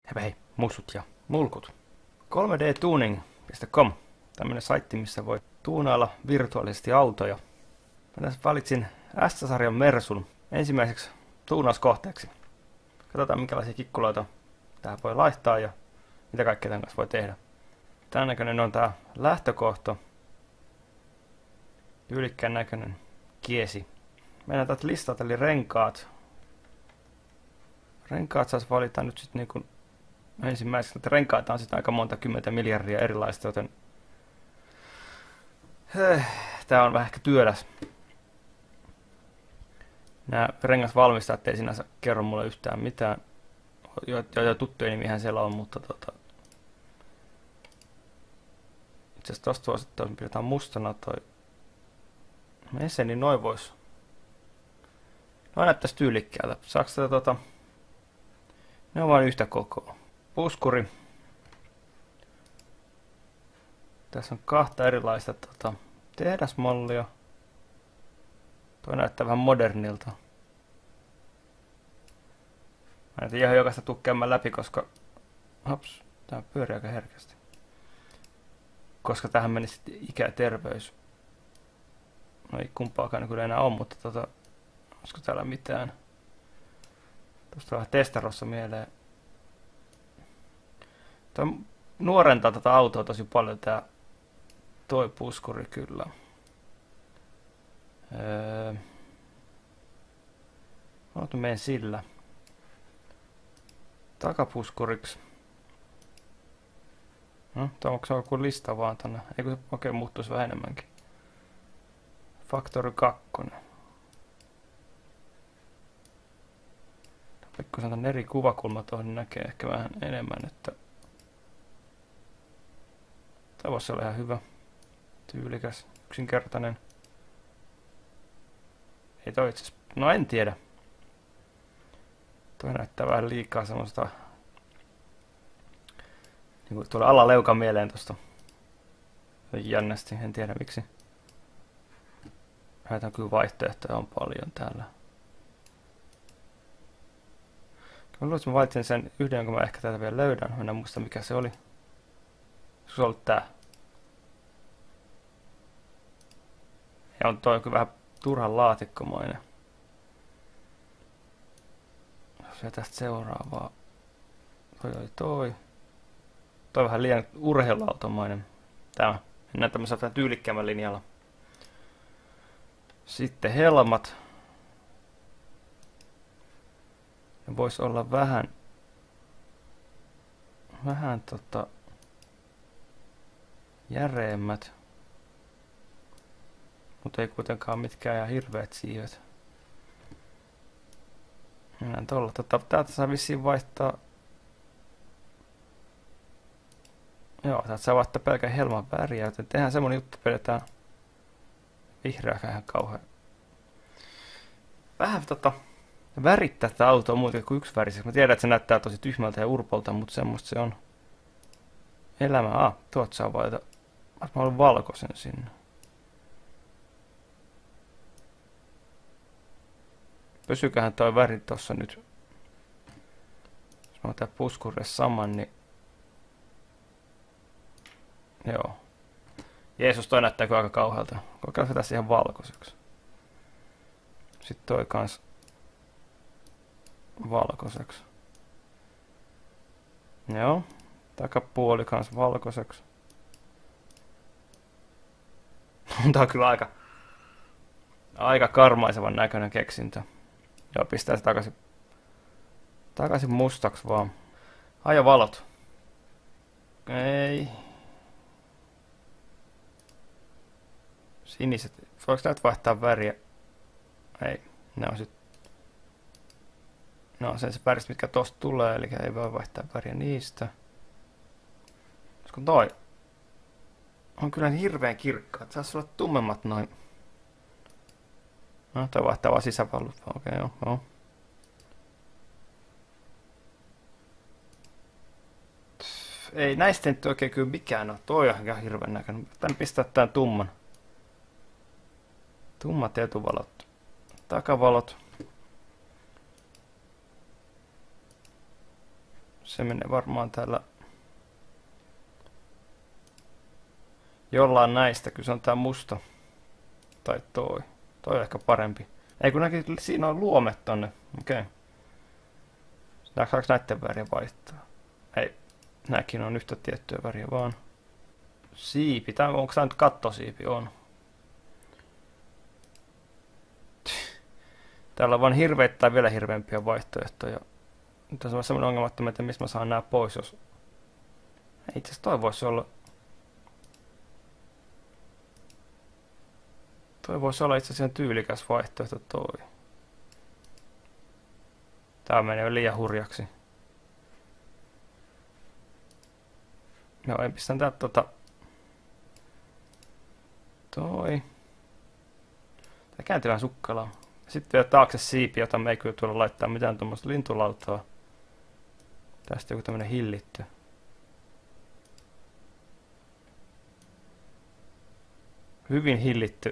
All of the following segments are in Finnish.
Hei hei, mussut ja mulkut. 3dtuning.com, tämmönen saitti, missä voi tuunailla virtuaalisesti autoja. Mä tässä valitsin S-sarjan Mersun ensimmäiseksi tuunauskohteeksi. Katsotaan minkälaisia kikkuloita tähän voi laittaa ja mitä kaikkea tämän kanssa voi tehdä. Tämän näköinen on tää lähtökohta. Tyylikkään näköinen kiesi. Meidän täältä listalta eli renkaat. Renkaat saisi valita nyt sitten niinku ensimmäiseksi, että renkaita on sitten aika monta 10 miljardia erilaista, joten tää on vähän ehkä työläs. Nämä rengasvalmistajat ei sinänsä kerro mulle yhtään mitään. Jo tuttuja nimihän siellä on, mutta itse asiassa tosta voisi, että pidetään mustana toi mese, niin noin vois. No näyttäis tyylikkäältä. Saaks tätä ne on vain yhtä kokoa. Puskuri. Tässä on kahta erilaista tehdasmallia. Toi näyttää vähän modernilta. Mä en ihan jokaista tuu käymään läpi, koska hops, tää pyörii aika herkästi. Koska tähän meni sitten ikä ja terveys. No ei kumpaakaan kyllä enää on, mutta olisiko täällä mitään? Tuosta vähän testarossa mieleen. Toi nuorentaa tätä autoa tosi paljon toi puskuri kyllä. Mä menen sillä. Takapuskuriksi. No, onko se joku lista vaan tänne? Eikö se oikein muuttuisi vähän enemmänkin? Factory 2. Pikkuisen tämän eri kuvakulma tuohon näkee ehkä vähän enemmän, että tämä voisi olla ihan hyvä, tyylikäs, yksinkertainen. Ei toi itse asiassa, no en tiedä. Toi näyttää vähän liikaa semmoista, niin kuin tulee alaleuka mieleen tosta. Jännästi, en tiedä miksi. Näitä kyllä vaihtoehtoja on paljon täällä. Mä luulen, että mä valitsin sen yhden, jonka mä ehkä täältä vielä löydän. Mä en muista mikä se oli. Se on ollut tää. Ja on toi kyllä vähän turhan laatikkomainen. Ja tästä seuraavaa. Toi oli toi. Toi vähän liian urheiluautomainen. Tää. Mennään tämmöisellä tyylikkäämmän linjalla. Sitten helmat. Ne vois olla vähän järeemmät. Mutta ei kuitenkaan mitkään ihan hirveät siivet. Mennään tolla. Täältä saa vissiin vaihtaa. Joo, täältä saa vaihtaa pelkän helman väriä, joten tehdään semmonen juttu, pidetään vihreäkään ihan kauhean. Vähän värittää tätä autoa muuten kuin yksiväriseksi. Mä tiedän, että se näyttää tosi tyhmältä ja urpolta, mutta semmoista se on. Elämä. Tuot saa valita. Mä haluan valkoisen sinne. Pysyköhän toi väri tossa nyt. Jos mä otan puskurille saman, niin joo. Jeesus, toi näyttääkö aika kauhealta. Kokeillaan tässä ihan valkoiseksi. Sitten toi kans valkoiseksi. Joo. Takapuoli kans valkoiseksi. Tää on kyllä aika karmaisevan näköinen keksintö. Joo, pistää se takaisin mustaksi vaan. Ajo valot. Ei. Siniset. Voiko näitä vaihtaa väriä? Ei. Ne on se väristä, mitkä tosta tulee, eli ei voi vaihtaa väriä niistä. Koska toi on kyllä hirveän kirkkaat. Saisi olla tummemmat noin. No, toi vaihtaa vaan sisävalot. Okei, joo. Ei näistä nyt oikein kyllä mikään ole. Toi on ihan hirveän näköinen. Tän pistää tän tumman. Tummat etuvalot. Takavalot. Se menee varmaan täällä jollain näistä, kun se on tää musta. Tai toi. Toi on ehkä parempi. Ei kun näkin, siinä on luomet tonne. Okei. Saako näitten väriä vaihtaa? Ei. Nämäkin on yhtä tiettyä väriä vaan. Siipi. Onko tää nyt kattosiipi? On. Täällä on vaan hirveitä tai vielä hirveämpiä vaihtoehtoja. Tässä on sellainen ongelma, että mä en tiedä, mistä mä saan nää pois, jos... Itse asiassa toi voisi olla... Toi voisi olla itse asiassa tyylikäs vaihtoehto toi. Tää menee jo liian hurjaksi. Joo, en pistän tää toi. Tää kääntyy vähän sukkelaa. Sitten vielä taakse siipi, jota me ei kyllä tuolla laittaa mitään tuommoista lintulautaa. Tästä joku tämmönen hillitty. Hyvin hillitty.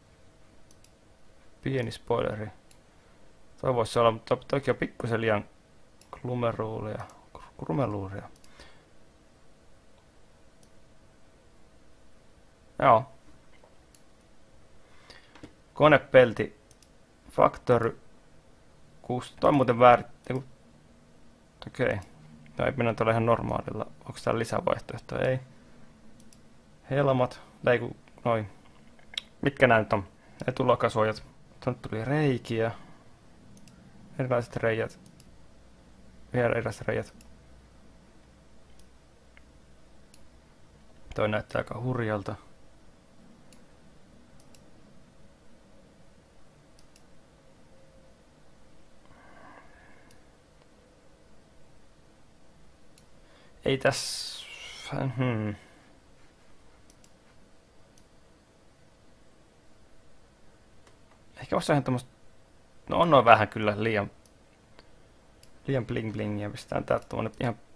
Pieni spoileri. Toi voisi olla, mutta toki on pikkusen liian krumeluuria. Joo. Konepelti. Factory 6. Toi on muuten väärin. Okei. No ei mennä tuolla ihan normaalilla. Onko täällä lisävaihtoehtoja? Ei. Helmat. Noin. Mitkä nää nyt on? Etulokasuojat. Tuonne tuli reikiä. Erilaiset reijät. Vielä erilaiset reijät. Toi näyttää aika hurjalta. Ei tässä... Ehkä olisi ihan tommoista... No on noin vähän kyllä liian bling blingiä. Pistetään täältä tuonne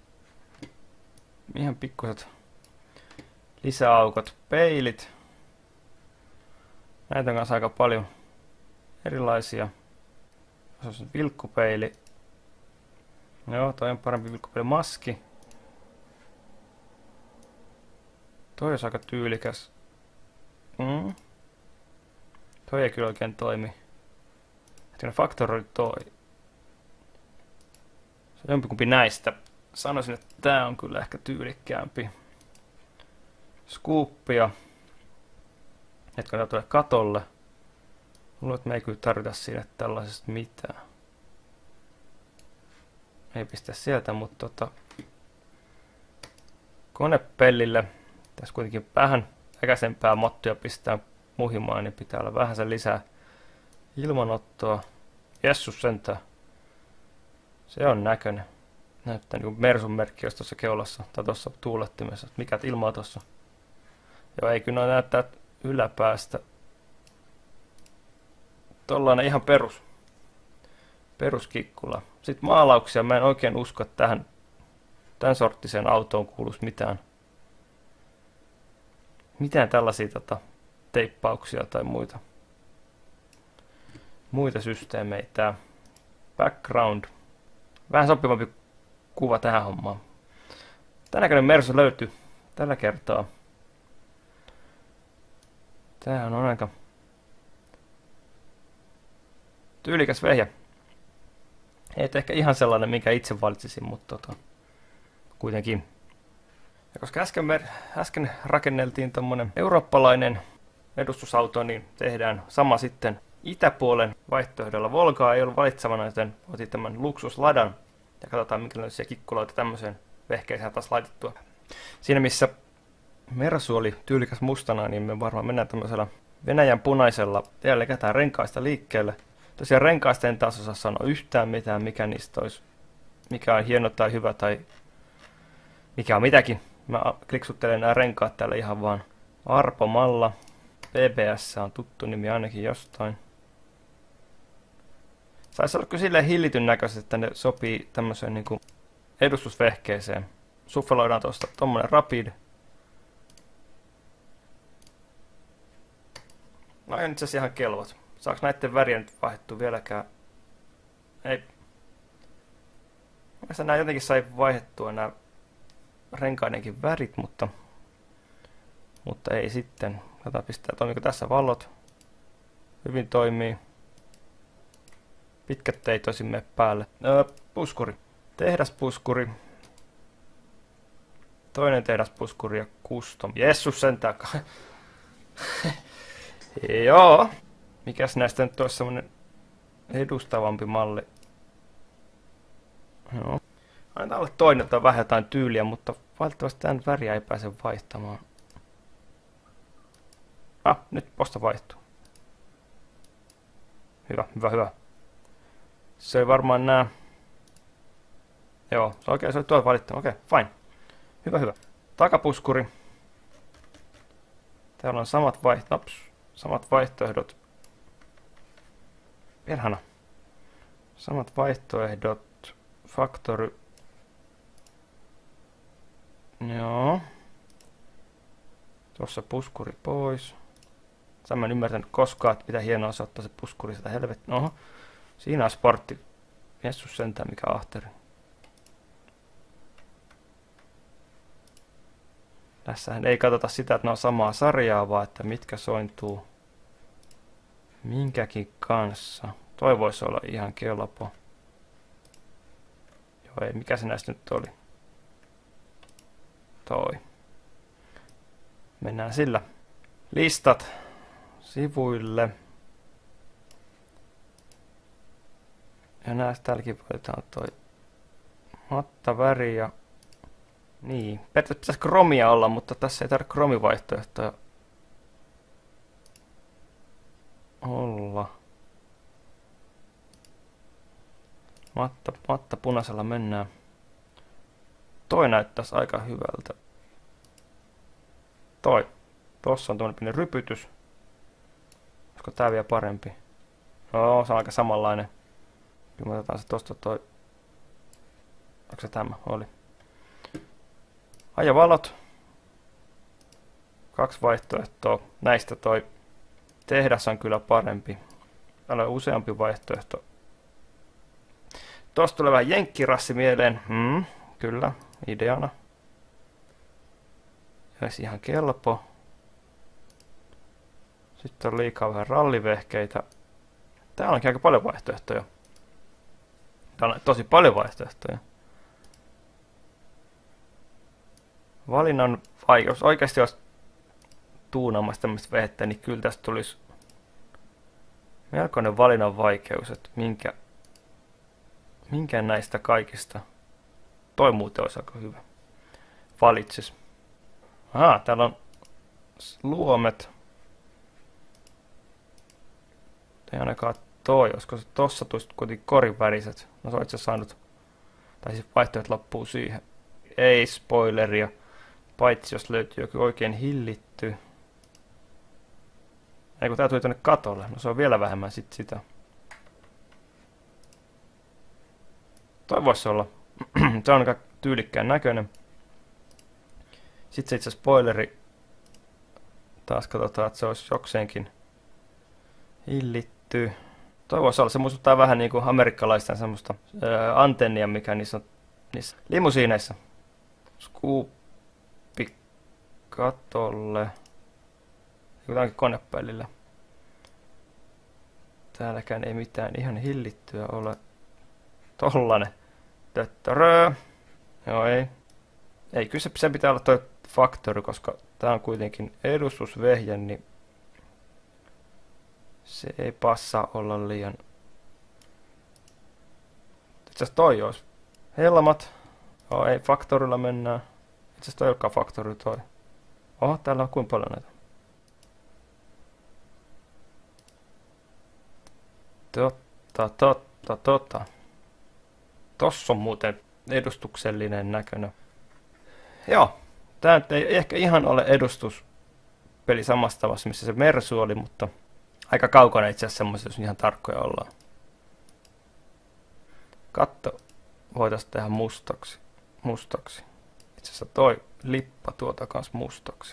ihan pikkuset lisäaukot. Peilit. Näitä on kanssa aika paljon erilaisia. Se on vilkkupeili. Joo, toi on parempi vilkkupeili. Maski. Toi on aika tyylikäs. Toi ei kyllä oikein toimi. Hetkinen, Factory toi. Se on jompikumpi näistä. Sanoisin, että tää on kyllä ehkä tyylikkäämpi. Scoopia. Hetkinen, tää tulee katolle. Luulen, että me ei kyllä tarvita siinä tällaisesta mitään. Ei pistä sieltä, mutta konepellille. Tässä kuitenkin vähän äkäisempää mottuja pistää muhimaan, niin pitää olla vähän sen lisää ilmanottoa. Jessus sentään. Se on näköinen. Näyttää niin kuin Mersun merkki olisi tuossa keulassa tai tuossa tuulettimessa. Mikä ilmaa tuossa? Joo, ei kyllä näyttää yläpäästä. Tollainen ihan peruskikkula. Sitten maalauksia. Mä en oikein usko, että tämän sorttiseen autoon kuuluisi mitään tällaisia teippauksia tai muita systeemejä. Tää background. Vähän sopivampi kuva tähän hommaan. Tänäköinen Mersu löytyy tällä kertaa. Tämähän on aika tyylikäs vehjä. Ei ehkä ihan sellainen, minkä itse valitsisin, mutta kuitenkin. Ja koska äsken rakenneltiin tommonen eurooppalainen edustusauto, niin tehdään sama sitten itäpuolen vaihtoehdolla. Volgaa ei ollut valitsemana, joten otin tämän luksusladan ja katsotaan minkälaisia kikkuloita tämmöiseen vehkeeseen taas laitettua. Siinä missä Mersu oli tyylikäs mustana, niin me varmaan mennään tämmöisellä Venäjän punaisella. Jälleen kätään renkaista liikkeelle. Tosiaan renkaista en taas osaa sanoa yhtään mitään, mikä niistä olisi, mikä on hieno tai hyvä tai mikä on mitäkin. Mä kliksuttelen nämä renkaat täällä ihan vaan arpomalla. BBS on tuttu nimi ainakin jostain. Saisi olla kyllä silleen hillityn näköiset, että ne sopii tämmöiseen niinku edustusvehkeeseen. Suffeloidaan tuosta tommonen Rapid. No on itse asiassa ihan kelvot. Saaks näitten väriä nyt vaihdettua vieläkään? Ei. Mielestäni nämä jotenkin sai vaihdettua nämä renkaidenkin värit, mutta ei sitten. Katsotaan pistää, toimiiko tässä vallot. Hyvin toimii. Pitkät ei tosin mene päälle. Puskuri. Tehdaspuskuri. Toinen tehdaspuskuri ja custom. Jessus sentään. Joo. Mikäs näistä nyt olisi semmonen edustavampi malli? Joo. Annetaan olla toinen, että on vähän jotain tyyliä, mutta valitettavasti tämän väriä ei pääse vaihtamaan. Nyt posta vaihtuu. Hyvä. Se ei varmaan nää. Joo, se oikein, se oli tuolta valittu. Okei, fine. Hyvä. Takapuskuri. Täällä on samat vaihtoehdot. Perhana. Samat vaihtoehdot. Factory. Joo. Tuossa puskuri pois. Mä en ymmärtänyt koskaan, että mitä hienoa se ottaa se puskuri sitä helvettiä. Oho. Siinä on sportti. Jessus sentään mikä ahteri. Tässähän ei katsota sitä, että ne on samaa sarjaa, vaan että mitkä sointuu minkäkin kanssa. Toi voisi olla ihan kelpo. Joo, ei. Mikä se näistä nyt oli? Toi. Mennään sillä. Listat sivuille. Ja näistä täälläkin voidaan toi mattaväri ja niin. Periaatteessa pitäisi kromia olla, mutta tässä ei tarvitse kromivaihtoehtoja olla. Matta punaisella mennään. Toi näyttäisi aika hyvältä. Tossa on tuommoinen pieni rypytys. Olisiko tää vielä parempi? No, se on aika samanlainen. Kyllä me otetaan se tosta toi. Onko se tämä? Oli. Ajovalot. 2 vaihtoehtoa. Näistä toi tehdas on kyllä parempi. Täällä on useampi vaihtoehto. Tosta tulee vähän jenkkirassi mieleen. Kyllä, ideana. Olisi ihan kelpo. Sitten on liikaa vähän rallivehkeitä. Täällä onkin aika paljon vaihtoehtoja. Täällä on tosi paljon vaihtoehtoja. Valinnan vaikeus. Oikeasti jos tuunaamassa tämmöistä vehettä, niin kyllä tästä tulisi melkoinen valinnan vaikeus, että minkä näistä kaikista. Toi muuten olisi aika hyvä. Valitsis. Täällä on luomet. Ei ainakaan toi, olisiko se tossa tulisi kuitenkin koriväriset. No se on itse saanut, tai siis vaihtoehdot loppuu siihen. Ei spoileria, paitsi jos löytyy joku oikein hillitty. Ei kun tää tuli tonne katolle, no se on vielä vähemmän sitä. Toi voisi olla. Se on aika tyylikkään näköinen. Sitten se itse spoileri. Taas katsotaan, että se olisi jokseenkin hillitty. Toi voisi olla. Se muistuttaa vähän niin kuin amerikkalaisten semmoista antennia, mikä niissä limusiineissa. Skuuppi katolle. Jotakin konepäälillä. Täälläkään ei mitään ihan hillittyä ole. Tollanen. Töttörö. Joo, ei. Ei, kyllä se pitää olla toi Factory, koska tää on kuitenkin edustusvehje, niin se ei passaa olla liian. Itse asiassa toi olisi. Helmat. Joo, ei, Factorylla mennään. Itse asiassa toi ei olekaan Factory toi. Oho, täällä on kuinka paljon näitä. Totta. Tossa on muuten edustuksellinen näköinen. Joo, tää ei ehkä ihan ole edustuspeli samassa tavassa, missä se Mersu oli, mutta aika kaukana itse asiassa semmoista, jos ihan tarkkoja ollaan. Katto voitaisiin tehdä mustaksi. Itse asiassa toi lippa tuota kans mustaksi.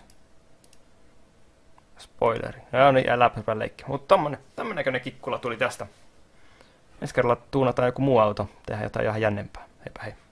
Spoileri. No niin, äläpä leikki. Mutta tämmönen näköinen kikkula tuli tästä. Ensi kerralla tuunataan joku muu auto, tehdään jotain ihan jännempää. Heipä hei.